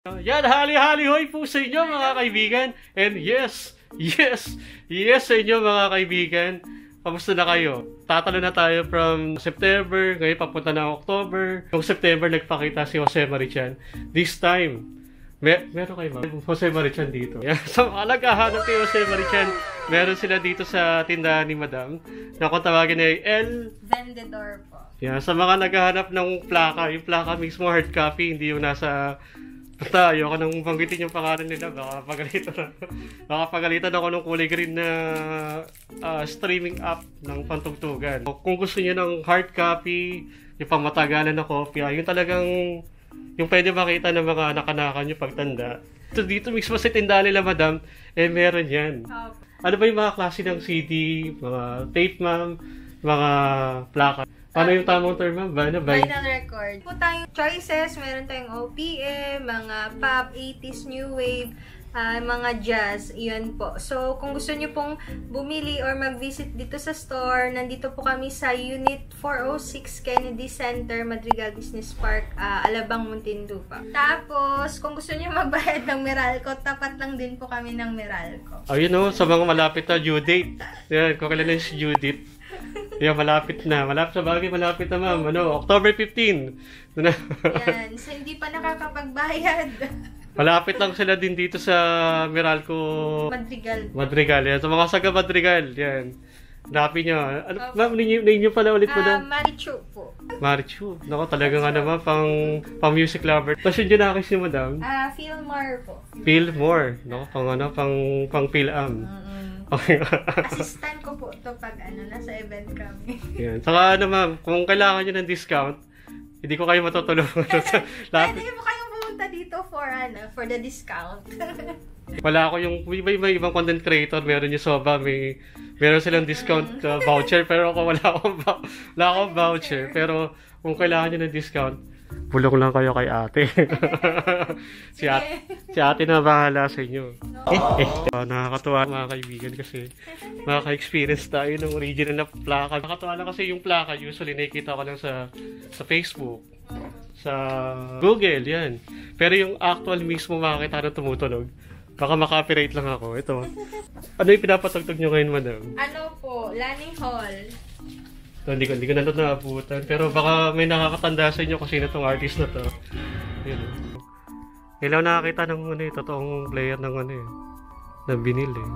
Yan, hali-hali hoy po sa inyo mga kaibigan. And yes sa inyo mga kaibigan. Kamusta na kayo? Tatalo na tayo from September, ngayon papunta na October. Noong September nagpakita si Jose Marichan. This time, meron kayo ba? Jose Marichan dito. Yan, so naghahanap kay Jose Marichan. Meron sila dito sa tindahan ni Madam. Na kung tawagin ay El Vendedor po. Yan, sa mga naghahanap ng plaka, yung plaka mismo hard copy, hindi yung nasa... Basta, ayoko nang banggitin yung pangalan nila. Baka pagalitan ako ng kulay green na streaming app ng pantugtugan. Kung gusto niyo ng hard copy, yung pangmatagalan na kopya, yung talagang yung pwede makita ng mga anak-anakan nyo pagtanda. So, dito mismo sa tindahan nila, Madam, meron yan. Ano ba yung mga klase ng CD, mga tape, ma'am, mga plaka? Paano yung tamang term, ma'am? Vinyl record. Po tayong choices, meron tayong OPM, mga pop, 80s, new wave, mga jazz, yun po. So, kung gusto nyo pong bumili or mag-visit dito sa store, nandito po kami sa Unit 406 Kennedy Center, Madrigal Business Park, Alabang, Muntinlupa. Tapos, kung gusto nyo magbayad ng Meralco, tapat lang din po kami ng Meralco. Ayun o, sa mga malapit na due date. Yan, kung kailan yung due date. Yan, malapit na. Malapit sa bagay, malapit na, ma'am. October 15. Yan, so hindi pa nakakapagbayad. Malapit lang sila din dito sa Meralco Madrigal. Yan. So, mga saga Madrigal. Yan. Hanapin nyo. Ma'am, name pala ulit mo na? Marichu po. Marichu. Naku, talaga nga naman, pang music lover. Tapos yun nakis niyo, Madam? Philmore po. Philmore. Naku, pang Phil-am. Okay. Assistant ko po ito pag nasa event kami. Yan. Saka ma'am, kung kailangan nyo ng discount, hindi ko kayo matutulungan. Pwede mo kayong pumunta dito for the discount. Wala ako yung, may ibang content creator, meron yung Soba, meron silang discount voucher, pero ako wala akong voucher. Pero kung kailangan nyo ng discount, bulong lang kayo kay ate. si ate na bahala sa inyo. Nakakatuwa mga kaibigan kasi makaka-experience tayo ng original na plaka. Nakakatuwa lang kasi yung plaka usually nakikita ko lang sa Facebook, sa Google, yan. Pero yung actual mismo makakita na tumutunog. Baka maka-copyright lang ako. Ito. Ano yung pinapatugtog nyo ngayon, Madam? Ano po? Lani Hall. Hindi ko na ito naabutan. Pero baka may nakakatanda sa inyo kasi na itong artist na to. Yun. Ilaw nakakita ng totoong player ng na binil eh.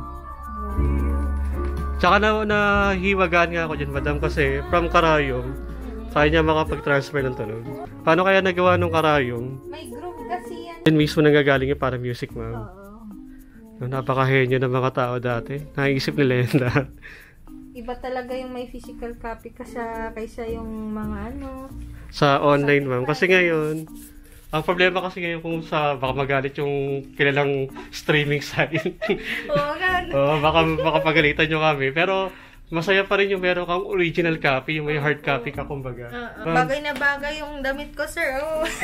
Tsaka nahiwagaan nga ako dyan, Madam, kasi from Karayom, kaya niya makapag-transfer ng tunog. Paano kaya nagawa ng Karayom? May group kasi yan. Yun mismo nanggagaling yung para music, ma'am. Napakahenyo ng mga tao dati. Naisip nila yun lahat. Iba talaga yung may physical copy kaysa yung mga sa online, ma'am. Kasi ngayon, ang problema kasi ngayon kung baka magalit yung kilalang streaming site. Baka pagalitan nyo kami. Pero masaya pa rin yung meron kang original copy, yung may hard copy ka, kumbaga. Bagay na bagay yung damit ko, sir.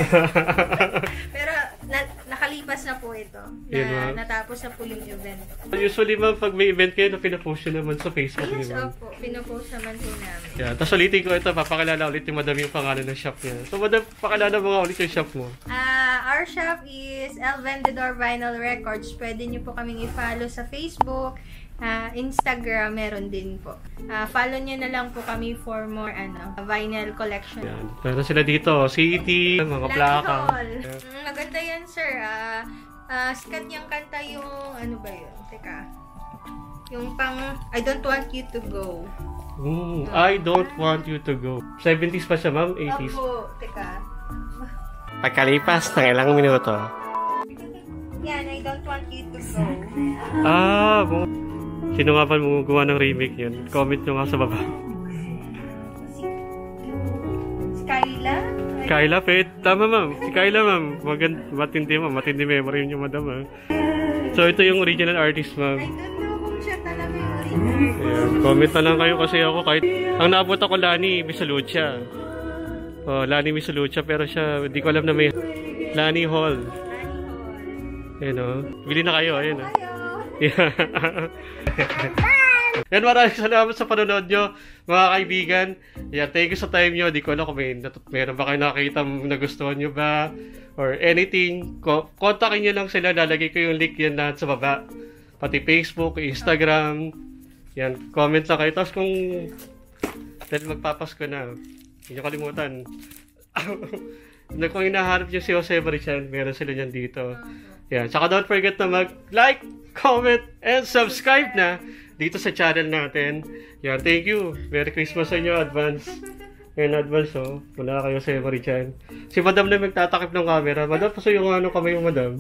Pero nakalipas na po ito. Natapos na po yung event. Usually, ma'am, pag may event kayo, pinapost nyo naman sa Facebook. Yes, opo. Pinapost naman po namin. Yeah, tapos ulitin ko ito, papakilala ulit yung Madam yung pangalan ng shop niya. So, Madam, pakilala mo nga ulit yung shop mo. Our shop is El Vendedor Vinyl Records. Pwede nyo po kaming i-follow sa Facebook. Instagram, meron din po. Follow nyo na lang po kami for more vinyl collection. Yan. Pero sila dito, CD, mga plaka. Maganda yan, sir. Sikat niyang kanta yung, ba yun? Teka. Yung pang, I Don't Want You To Go. I Don't Want You To Go. 70s pa siya, ma'am? 80s? Opo, teka. Pagkalipas ng ilang minuto. Yan, I Don't Want You To Go. Sino nga ba gumawa ng remake yun? Comment nyo nga sa baba. Kyla, Pet. Tama, ma'am. Si Kyla, ma'am. Matindi, ma'am. Matindi memory yun yung Madam, ha. So, ito yung original artist, ma'am. I don't know kung siya talaga yung original. Ayan. Comment na lang kayo kasi ako kahit... Ang naabot ako, Lani Misalucha. Lani Misalucha. Pero siya, hindi ko alam na may... Lani Hall. Ayan, o. Bili na kayo, ayan, o. Yeah. Yan, maraming salamat sa panonood nyo, mga kaibigan. Yan, thank you sa time nyo. Di ko alam kung meron ba kayo nakakita nagustuhan nyo ba or anything. Kontakin nyo lang sila. Lalagay ko yung link yan lahat sa baba. Pati Facebook, Instagram. Yan, comment lang kayo. Tapos kung dahil magpapasko na, hindi nyo kalimutan. Kung hinahanap nyo si Jose Marichan, meron sila nyan dito. Yan. Saka don't forget na mag-like, comment, and subscribe na dito sa channel natin. Yan. Thank you. Merry Christmas sa inyo. Advance. In advance, oh. Wala kayo sa Marichan. Si Madam na magtatakip ng camera. Madam, paso yung kamay yung Madam.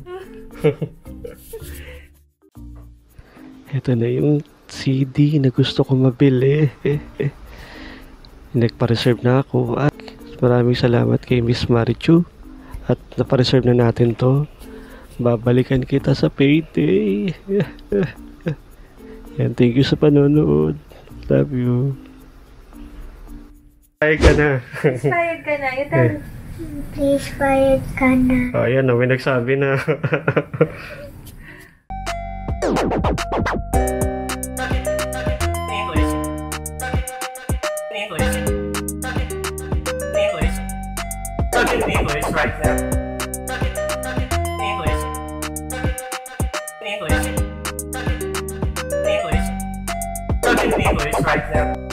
Ito na yung CD na gusto ko mabili. Nagpa-reserve na ako. At maraming salamat kay Miss Marichu. At napa-reserve na natin to. Babalikan kita sa payday. Yan, thank you sa panonood. Love you. Inspired ka na. Inspired ka na. Inspired ka na. Oh, yan, may nagsabi na. English right now. English right now.